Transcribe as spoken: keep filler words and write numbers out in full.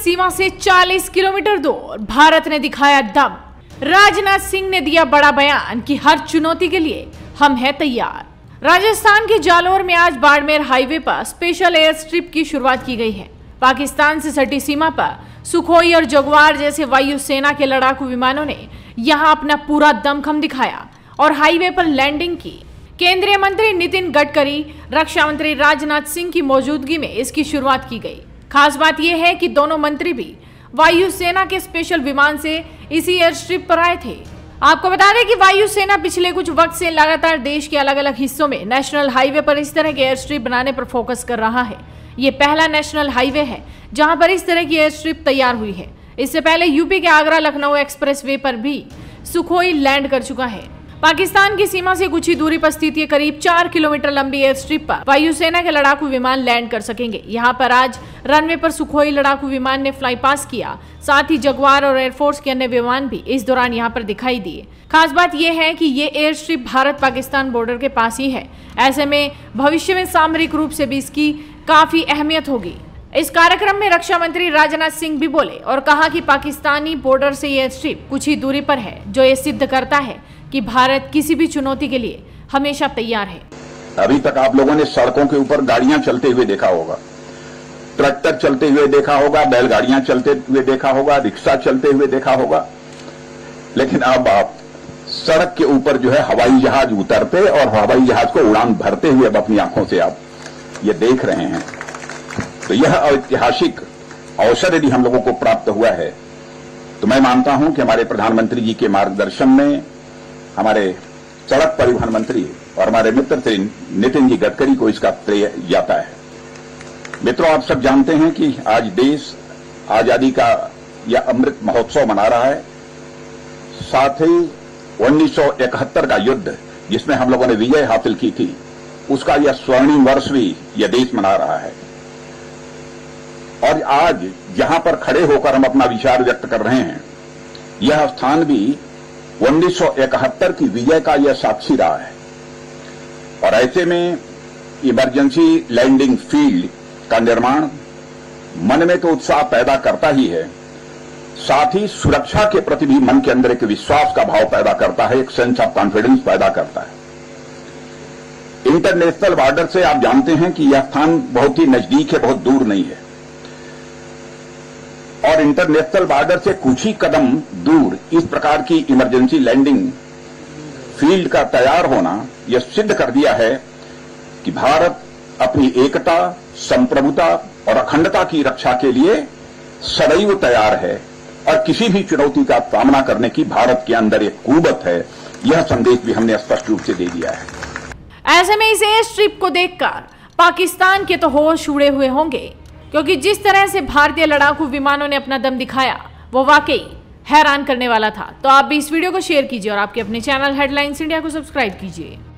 सीमा से चालीस किलोमीटर दूर भारत ने दिखाया दम। राजनाथ सिंह ने दिया बड़ा बयान कि हर चुनौती के लिए हम हैं तैयार। राजस्थान के जालोर में आज बाड़मेर हाईवे पर स्पेशल एयर स्ट्रिप की शुरुआत की गई है। पाकिस्तान से सटी सीमा पर सुखोई और जगुआर जैसे वायुसेना के लड़ाकू विमानों ने यहां अपना पूरा दमखम दिखाया और हाईवे पर लैंडिंग की। केंद्रीय मंत्री नितिन गडकरी, रक्षा मंत्री राजनाथ सिंह की मौजूदगी में इसकी शुरुआत की गई। खास बात यह है कि दोनों मंत्री भी वायुसेना के स्पेशल विमान से इसी एयर स्ट्रिप पर आए थे। आपको बता दें कि वायुसेना पिछले कुछ वक्त से लगातार देश के अलग अलग हिस्सों में नेशनल हाईवे पर इस तरह के एयर स्ट्रिप बनाने पर फोकस कर रहा है। ये पहला नेशनल हाईवे है जहां पर इस तरह की एयर स्ट्रिप तैयार हुई है। इससे पहले यूपी के आगरा लखनऊ एक्सप्रेसवे पर भी सुखोई लैंड कर चुका है। पाकिस्तान की सीमा से कुछ ही दूरी पर स्थित ये करीब चार किलोमीटर लंबी एयर स्ट्रिप पर वायुसेना के लड़ाकू विमान लैंड कर सकेंगे। यहाँ पर आज रनवे पर सुखोई लड़ाकू विमान ने फ्लाई पास किया। साथ ही जगुआर और एयरफोर्स के अन्य विमान भी इस दौरान यहाँ पर दिखाई दिए। खास बात यह है कि ये air strip Bharat Pakistan border के पास ही है। ऐसे में भविष्य में सामरिक रूप से भी इसकी काफी अहमियत होगी। इस कार्यक्रम में रक्षा मंत्री राजनाथ सिंह भी बोले और कहा कि पाकिस्तानी बॉर्डर से ये स्ट्रिप कुछ ही दूरी पर है, जो ये सिद्ध करता है कि भारत किसी भी चुनौती के लिए हमेशा तैयार है। अभी तक आप लोगों ने सड़कों के ऊपर गाड़ियां चलते हुए देखा होगा, ट्रैक्टर चलते हुए देखा होगा, बैलगाड़ियां चलते हुए देखा होगा, रिक्शा चलते हुए देखा होगा, लेकिन अब आप सड़क के ऊपर जो है हवाई जहाज उतरते और हवाई जहाज को उड़ान भरते हुए अब अपनी आंखों से आप ये देख रहे हैं। तो यह ऐतिहासिक अवसर यदि हम लोगों को प्राप्त हुआ है तो मैं मानता हूं कि हमारे प्रधानमंत्री जी के मार्गदर्शन में हमारे सड़क परिवहन मंत्री और हमारे मित्र श्री नितिन जी गडकरी को इसका श्रेय जाता है। मित्रों, आप सब जानते हैं कि आज देश आजादी का यह अमृत महोत्सव मना रहा है। साथ ही उन्नीस सौ इकहत्तर का युद्ध जिसमें हम लोगों ने विजय हासिल की थी, उसका यह स्वर्णिम वर्ष भी यह देश मना रहा है। और आज जहां पर खड़े होकर हम अपना विचार व्यक्त कर रहे हैं, यह स्थान भी उन्नीस सौ इकहत्तर की विजय का यह साक्षी रहा है। और ऐसे में इमरजेंसी लैंडिंग फील्ड का निर्माण मन में तो उत्साह पैदा करता ही है, साथ ही सुरक्षा के प्रति भी मन के अंदर एक विश्वास का भाव पैदा करता है, एक सेंस ऑफ कॉन्फिडेंस पैदा करता है। इंटरनेशनल बॉर्डर से आप जानते हैं कि यह स्थान बहुत ही नजदीक है, बहुत दूर नहीं है। और इंटरनेशनल बॉर्डर से कुछ ही कदम दूर इस प्रकार की इमरजेंसी लैंडिंग फील्ड का तैयार होना यह सिद्ध कर दिया है कि भारत अपनी एकता, संप्रभुता और अखंडता की रक्षा के लिए सदैव तैयार है और किसी भी चुनौती का सामना करने की भारत के अंदर एक कुवत है। यह संदेश भी हमने स्पष्ट रूप से दे दिया है। ऐसे में इस एयर स्ट्रिप को देखकर पाकिस्तान के तो होश उड़े हुए होंगे, क्योंकि जिस तरह से भारतीय लड़ाकू विमानों ने अपना दम दिखाया वो वाकई हैरान करने वाला था। तो आप भी इस वीडियो को शेयर कीजिए और आपके अपने चैनल हेडलाइंस इंडिया को सब्सक्राइब कीजिए।